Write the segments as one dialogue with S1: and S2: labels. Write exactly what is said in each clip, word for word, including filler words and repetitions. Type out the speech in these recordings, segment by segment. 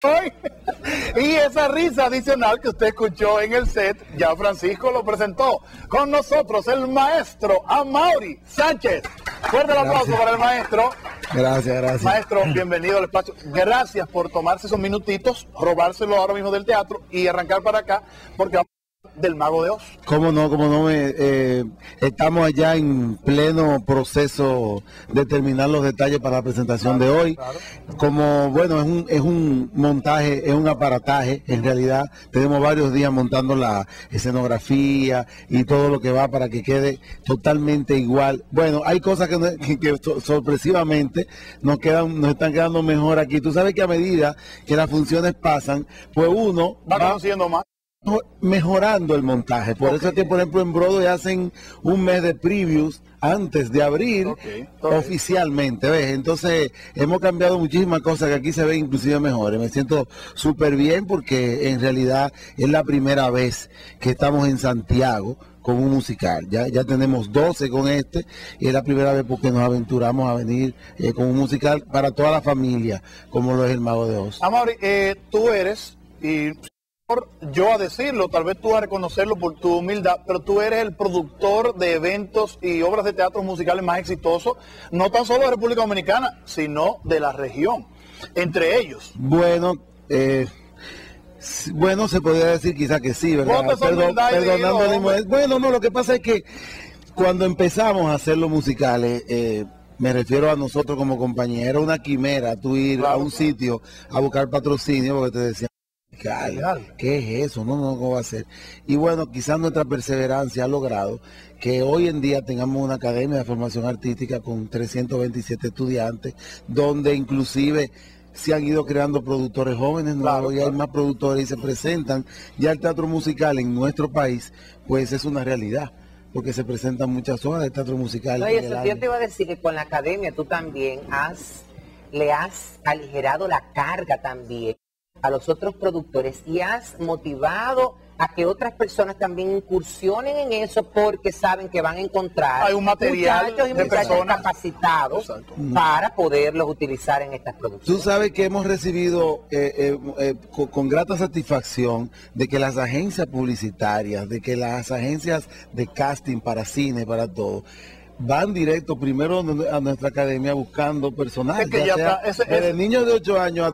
S1: Y esa risa adicional que usted escuchó en el set, ya Francisco lo presentó. Con nosotros el maestro Amaury Sánchez. Fuerte el aplauso para el maestro.
S2: Gracias, gracias.
S1: Maestro, bienvenido al espacio. Gracias por tomarse esos minutitos, robárselo ahora mismo del teatro y arrancar para acá, porque vamos del Mago de Oz.
S2: Cómo no, cómo no, eh, eh, estamos allá en pleno proceso de terminar los detalles para la presentación
S1: claro,
S2: de hoy.
S1: Claro.
S2: Como, bueno, es un, es un montaje, es un aparataje, en realidad tenemos varios días montando la escenografía y todo lo que va para que quede totalmente igual. Bueno, hay cosas que, no, que, que sorpresivamente nos quedan, nos están quedando mejor aquí. Tú sabes que a medida que las funciones pasan, pues uno
S1: va,
S2: va
S1: conociendo más.
S2: Mejorando el montaje, por okay. eso es que por ejemplo en Broadway hacen un mes de previews antes de abrir okay. Okay. oficialmente, ¿ves? Entonces hemos cambiado muchísimas cosas que aquí se ven inclusive mejores. Me siento súper bien porque en realidad es la primera vez que estamos en Santiago con un musical. Ya, ya tenemos doce con este y es la primera vez porque nos aventuramos a venir eh, con un musical para toda la familia, como lo es el Mago de Oz.
S1: Amaury, eh, tú eres y yo a decirlo, tal vez tú a reconocerlo por tu humildad, pero tú eres el productor de eventos y obras de teatro musicales más exitosos, no tan solo de República Dominicana, sino de la región, entre ellos.
S2: Bueno, eh, bueno, se podría decir quizá que sí, ¿verdad? Perdón, perdonando el... Bueno, no, lo que pasa es que cuando empezamos a hacer los musicales, eh, me refiero a nosotros como compañía, era una quimera tú ir claro, a un claro. sitio a buscar patrocinio porque te decían, ¿qué es eso? No, no, ¿cómo va a ser? Y bueno, quizás nuestra perseverancia ha logrado que hoy en día tengamos una academia de formación artística con trescientos veintisiete estudiantes, donde inclusive se han ido creando productores jóvenes nuevos claro, y hay claro. más productores y se presentan. Ya el teatro musical en nuestro país, pues es una realidad, porque se presentan muchas obras de teatro musical.
S3: No, y eso yo te iba a decir que con la academia tú también has, le has aligerado la carga también a los otros productores y has motivado a que otras personas también incursionen en eso porque saben que van a encontrar
S1: hay un material
S3: muchachos y
S1: de
S3: muchachos
S1: personas
S3: capacitados Exacto. para poderlos utilizar en estas producciones.
S2: Tú sabes que hemos recibido eh, eh, eh, con, con grata satisfacción de que las agencias publicitarias, de que las agencias de casting para cine, para todo, van directo primero a nuestra academia buscando personajes,
S1: es que
S2: ya
S1: ya
S2: sea
S1: está, ese,
S2: desde
S1: ese...
S2: niños de ocho años a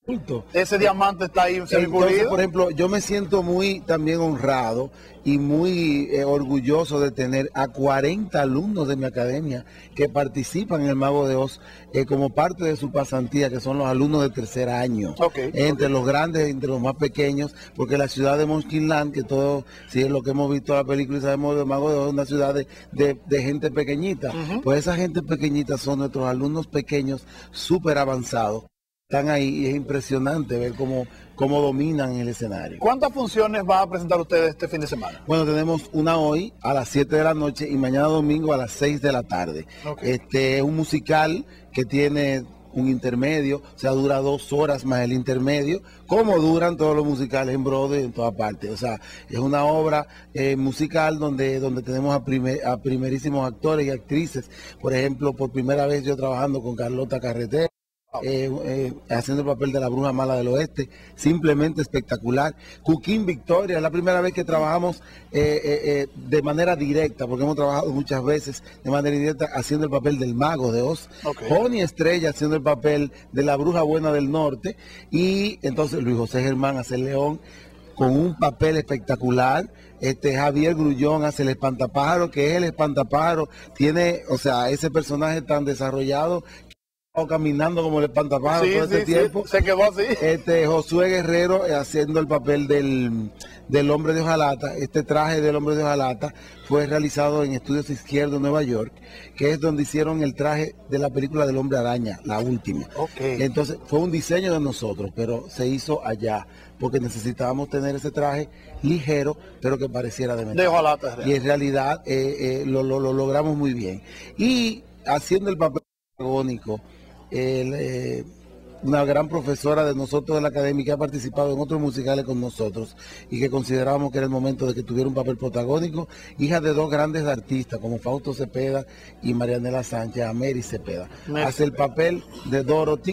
S1: ese diamante está ahí
S2: Entonces, por ejemplo, yo me siento muy también honrado y muy eh, orgulloso de tener a cuarenta alumnos de mi academia que participan en el Mago de Oz eh, como parte de su pasantía, que son los alumnos de tercer año,
S1: okay,
S2: entre
S1: okay.
S2: los grandes, entre los más pequeños, porque la ciudad de Monkeyland, que todo, si es lo que hemos visto en la película y sabemos del Mago de Oz, es una ciudad de, de, de gente pequeñita, uh-huh. pues esa gente pequeñita son nuestros alumnos pequeños súper avanzados. Están ahí y es impresionante ver cómo, cómo dominan el escenario.
S1: ¿Cuántas funciones va a presentar ustedes este fin de semana?
S2: Bueno, tenemos una hoy a las siete de la noche y mañana domingo a las seis de la tarde. Okay. Este es un musical que tiene un intermedio, o sea, dura dos horas más el intermedio, como duran todos los musicales en Broadway en todas partes. O sea, es una obra eh, musical donde, donde tenemos a, primer, a primerísimos actores y actrices. Por ejemplo, por primera vez yo trabajando con Carlota Carretera. Eh, eh, haciendo el papel de la bruja mala del oeste, simplemente espectacular. Cuquín Victoria, es la primera vez que trabajamos eh, eh, eh, de manera directa, porque hemos trabajado muchas veces de manera indirecta haciendo el papel del Mago de Oz. Okay. Joni Estrella haciendo el papel de la bruja buena del norte, y entonces Luis José Germán hace el león con un papel espectacular. Este Javier Grullón hace el espantapájaro, que es el espantapájaro, tiene, o sea, ese personaje tan desarrollado, caminando como el espantapájaro
S1: sí,
S2: todo este
S1: sí,
S2: tiempo.
S1: Sí, se quedó así.
S2: Este Josué Guerrero eh, haciendo el papel del, del hombre de hojalata. Este traje del hombre de hojalata fue realizado en Estudios Izquierdo, Nueva York, que es donde hicieron el traje de la película del Hombre Araña, la última.
S1: Okay.
S2: Entonces fue un diseño de nosotros, pero se hizo allá, porque necesitábamos tener ese traje ligero, pero que pareciera de metal.
S1: De hojalata.
S2: Y en realidad eh, eh, lo, lo, lo logramos muy bien. Y haciendo el papel protagónico, El, eh, una gran profesora de nosotros de la academia que ha participado en otros musicales con nosotros y que considerábamos que era el momento de que tuviera un papel protagónico, hija de dos grandes artistas como Fausto Cepeda y Marianela Sánchez, Ameri Cepeda. Hace el papel de Dorothy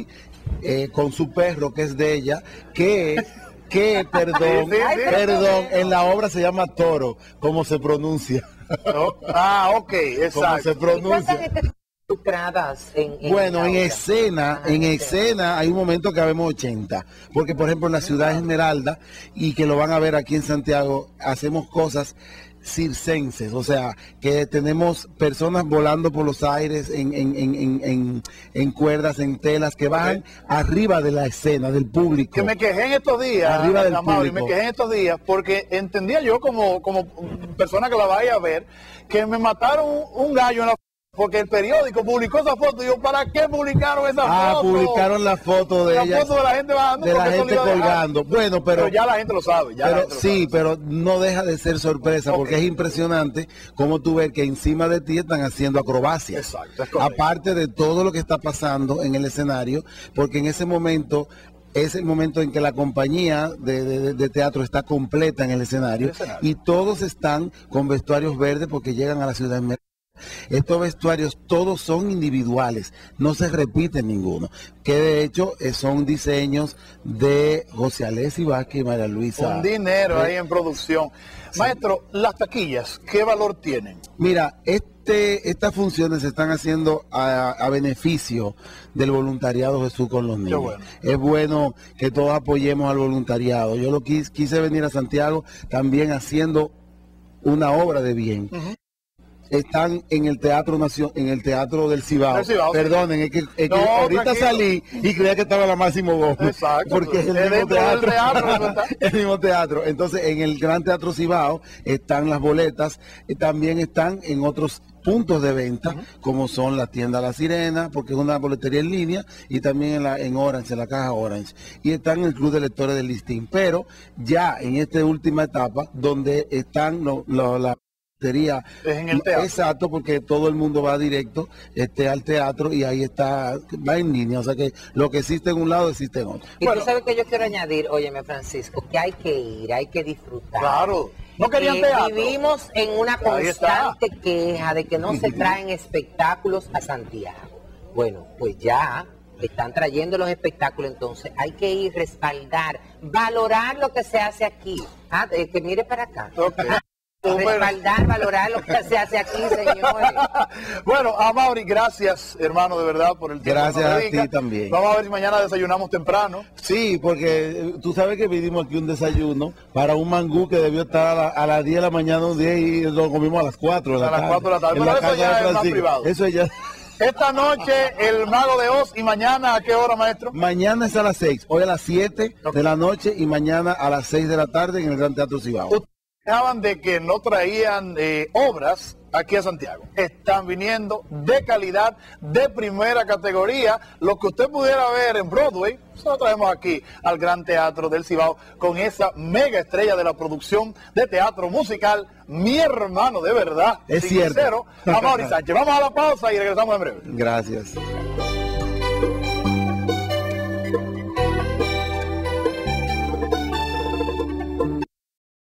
S2: eh, con su perro, que es de ella, que... que, perdón,
S1: Sí, sí, sí.
S2: perdón, en la obra se llama Toro, como se pronuncia.
S1: No. Ah, ok,
S2: Como se
S1: exacto.
S3: ¿Y cuántas
S2: pronuncia.
S3: gente están involucradas en, en
S2: Bueno,
S3: la
S2: en
S3: obra?
S2: escena,
S3: Ajá,
S2: en
S3: en
S2: escena hay un momento que habemos ochenta, porque por ejemplo en la ciudad de Esmeralda, y que lo van a ver aquí en Santiago, hacemos cosas circenses, o sea, que tenemos personas volando por los aires en, en, en, en, en- en cuerdas, en telas, que bajan arriba de la escena, del público.
S1: Que me quejé en estos días,
S2: Arriba del
S1: Amaury,
S2: público.
S1: me quejé en estos días porque entendía yo como, como persona que la vaya a ver, que me mataron un, un gallo en la porque el periódico publicó esa foto. Y yo, ¿para qué publicaron esa
S2: Ah,
S1: foto?
S2: publicaron la foto de
S1: la
S2: ella,
S1: foto de la gente bajando,
S2: de la
S1: porque eso
S2: gente
S1: lo iba a dejar.
S2: colgando. Bueno, pero...
S1: Pero ya la gente lo sabe. Ya la
S2: Pero
S1: gente lo
S2: sí,
S1: sabe.
S2: pero no deja de ser sorpresa,
S1: Ok.
S2: porque es impresionante cómo tú ves que encima de ti están haciendo acrobacias.
S1: Exacto, es correcto.
S2: Aparte de todo lo que está pasando en el escenario, porque en ese momento es el momento en que la compañía de, de- de teatro está completa en el escenario,
S1: El escenario.
S2: y todos están con vestuarios verdes porque llegan a la ciudad de Esmeralda. Estos vestuarios todos son individuales, no se repite ninguno, que de hecho eh, son diseños de José Alessi Vázquez y María Luisa.
S1: Un dinero ahí en producción. Maestro, las taquillas, ¿qué valor tienen?
S2: Mira, este, estas funciones se están haciendo a, a beneficio del voluntariado Jesús con los niños.
S1: bueno.
S2: Es bueno que todos apoyemos al voluntariado. Yo lo quis- quise venir a Santiago también haciendo una obra de bien. Están en el Teatro Nación, en el Teatro del Cibao.
S1: Del Cibao, sí.
S2: Perdonen, es que, es que
S1: No,
S2: ahorita
S1: tranquilo.
S2: salí y creía que estaba la Máximo Gómez.
S1: Exacto.
S2: Porque es el
S1: Es
S2: mismo
S1: dentro del
S2: teatro.
S1: teatro, ¿no está?
S2: El mismo teatro. Entonces, en el Gran Teatro Cibao están las boletas, y también están en otros puntos de venta, como son la tienda La Sirena, porque es una boletería en línea, y también en, la, en Orange, en la caja Orange. Y están en el Club de Lectores del Listín. Pero ya en esta última etapa, donde están lo- lo- la boletería,
S1: Es en el teatro.
S2: exacto, porque todo el mundo va directo este, al teatro, y ahí está, va en línea. O sea que lo que existe en un lado existe en otro.
S3: Y
S1: Bueno.
S3: tú sabes que yo quiero añadir, óyeme Francisco, que hay que ir, hay que disfrutar.
S1: Claro. No querían
S3: Eh,
S1: teatro.
S3: Vivimos en una
S1: Ahí está.
S3: constante queja de que no se traen espectáculos a Santiago. Bueno, pues ya están trayendo los espectáculos, entonces hay que ir, respaldar, valorar lo que se hace aquí. Ah, eh, que mire para acá.
S1: Ok. Bueno.
S3: Respaldar, valorar lo que se hace aquí, señores.
S1: Bueno, Amaury, gracias, hermano, de verdad, por el tiempo. que
S2: Gracias
S1: nos
S2: a
S1: dedica.
S2: ti también.
S1: Vamos a ver si mañana desayunamos temprano.
S2: Sí, porque eh, tú sabes que pedimos aquí un desayuno para un mangú que debió estar a, la- a las diez de la mañana un día, y lo comimos a las cuatro de la
S1: A las
S2: tarde.
S1: cuatro de la tarde.
S2: En
S1: Pero
S2: la
S1: eso
S2: casa
S1: ya
S2: de
S1: es más
S2: Francisco.
S1: privado.
S2: Eso ya.
S1: Esta noche, el Mago de Oz, y mañana, ¿a qué hora, maestro?
S2: Mañana es a las seis, hoy a las siete de la noche, y mañana a las seis de la tarde en el Gran Teatro Cibao.
S1: Ustedes hablaban de que no traían eh, obras aquí a Santiago. Están viniendo de calidad, de primera categoría. Lo que usted pudiera ver en Broadway, se lo traemos aquí al Gran Teatro del Cibao con esa mega estrella de la producción de teatro musical, mi hermano de verdad.
S2: Es cierto.
S1: Sincero, Amaury Sánchez. Vamos a la pausa y regresamos en breve.
S2: Gracias.